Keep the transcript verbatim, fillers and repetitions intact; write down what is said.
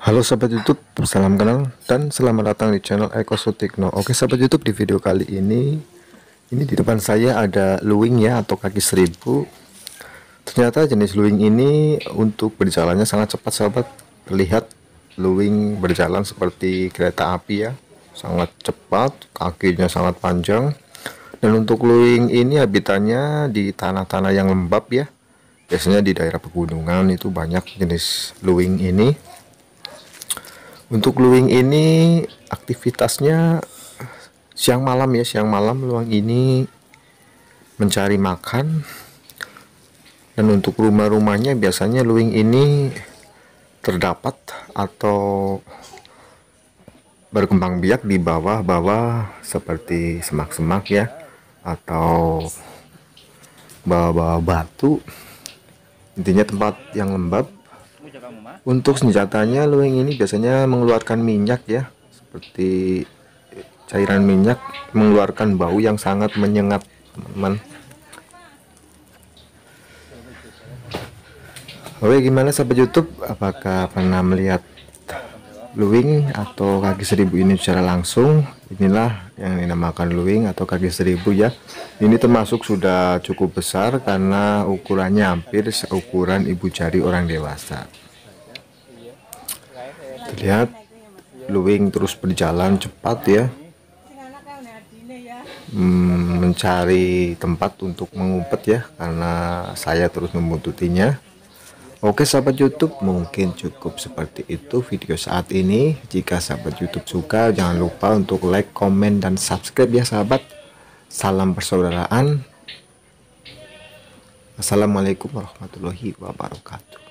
Halo sahabat YouTube, salam kenal dan selamat datang di channel Eko Sutikno. Oke sahabat YouTube, di video kali ini ini di depan saya ada luwing ya, atau kaki seribu. Ternyata jenis luwing ini untuk berjalannya sangat cepat sahabat. Terlihat luwing berjalan seperti kereta api ya, sangat cepat, kakinya sangat panjang. Dan untuk luwing ini habitatnya di tanah-tanah yang lembab ya. Biasanya di daerah pegunungan itu banyak jenis luwing ini. Untuk luwing ini aktivitasnya siang malam ya, siang malam luwing ini mencari makan. Dan untuk rumah-rumahnya biasanya luwing ini terdapat atau berkembang biak di bawah-bawah seperti semak-semak ya, atau bawah-bawah batu. Intinya tempat yang lembab. Untuk senjatanya luwing ini biasanya mengeluarkan minyak ya, seperti cairan minyak, mengeluarkan bau yang sangat menyengat teman-teman. Oke, gimana sahabat YouTube, apakah pernah melihat luwing atau kaki seribu ini secara langsung? Inilah yang dinamakan luwing atau kaki seribu ya. Ini termasuk sudah cukup besar karena ukurannya hampir seukuran ibu jari orang dewasa. Terlihat luwing terus berjalan cepat ya, hmm, mencari tempat untuk mengumpet ya, karena saya terus membuntutinya. Oke sahabat YouTube, mungkin cukup seperti itu video saat ini. Jika sahabat YouTube suka, jangan lupa untuk like, komen, dan subscribe ya sahabat. Salam persaudaraan. Assalamualaikum warahmatullahi wabarakatuh.